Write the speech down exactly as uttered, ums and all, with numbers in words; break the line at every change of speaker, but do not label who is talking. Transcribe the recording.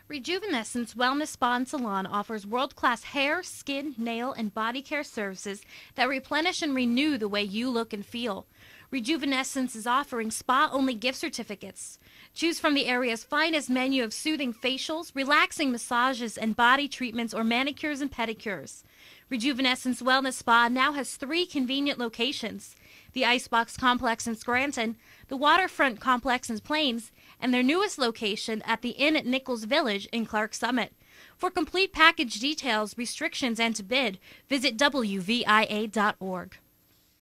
Rejuvenescence Wellness Spa and Salon offers world-class hair, skin, nail, and body care services that replenish and renew the way you look and feel. Rejuvenescence is offering spa-only gift certificates. Choose from the area's finest menu of soothing facials, relaxing massages, and body treatments or manicures and pedicures. Rejuvenescence Wellness Spa now has three convenient locations: the Icebox Complex in Scranton, the Waterfront Complex in Plains, and their newest location at the Inn at Nichols Village in Clark Summit. For complete package details, restrictions, and to bid, visit W V I A dot org.